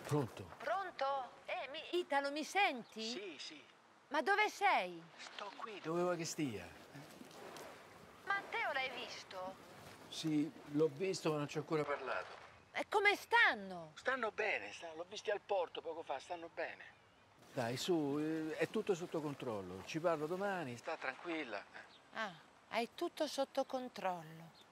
Pronto? Pronto? Italo, mi senti? Sì, sì. Ma dove sei? Sto qui, dove vuoi che stia? Matteo l'hai visto? Sì, l'ho visto ma non ci ho ancora parlato. E come stanno? Stanno bene, l'ho visti al porto poco fa, stanno bene. Dai, su, è tutto sotto controllo. Ci parlo domani, sta tranquilla. Ah, hai tutto sotto controllo.